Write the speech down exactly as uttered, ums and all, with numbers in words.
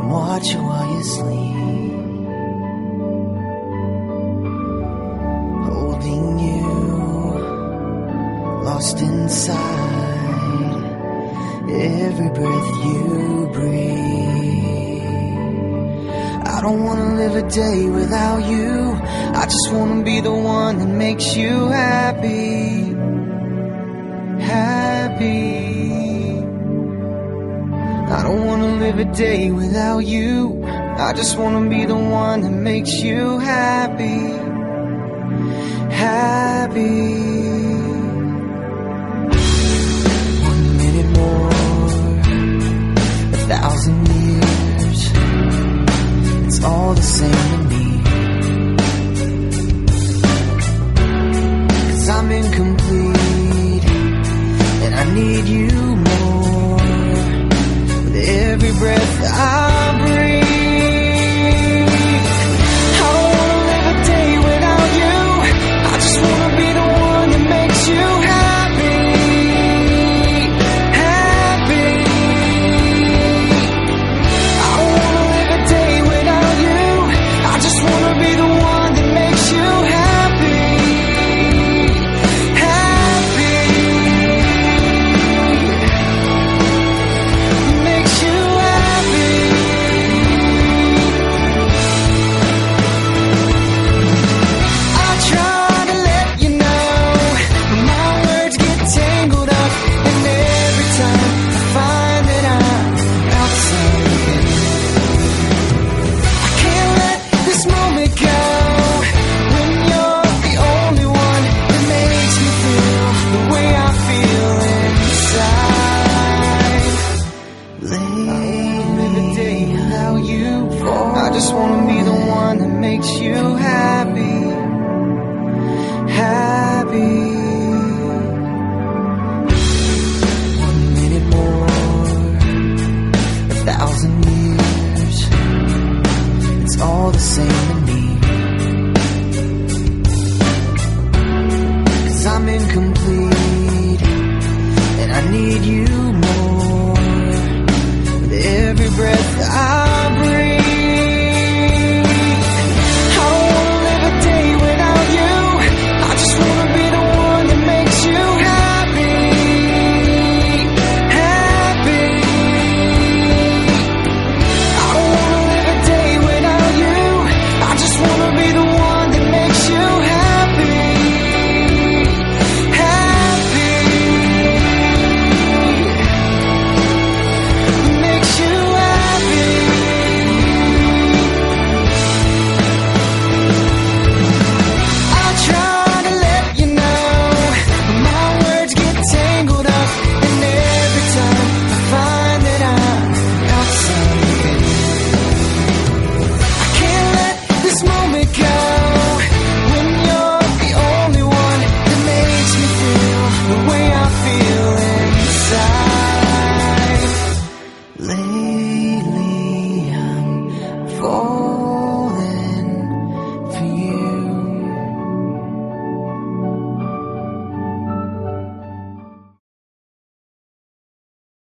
watch you while you sleep, holding you, lost inside every breath you breathe. I don't wanna live a day without you. I just wanna be the one that makes you happy, happy. I don't wanna live a day without you. I just wanna be the one that makes you happy, happy. One minute more, a thousand years, it's all the same to me. 'Cause I'm incomplete, and I need you more. With every breath I breathe, I don't wanna live a day without you. I just wanna be the one that makes you happy, happy. I don't wanna live a day without you. I just wanna be the one that makes you happy, happy. Makes you happy. I try to let you know, but my words get tangled up, and every time I find that I'm outside, I can't let this moment go. When you're the only one that makes me feel the way I feel inside. Live a day without you. I just wanna be the one that makes you happy, happy. One minute more, a thousand years, it's all the same to me. 'Cause I'm incomplete, and I need you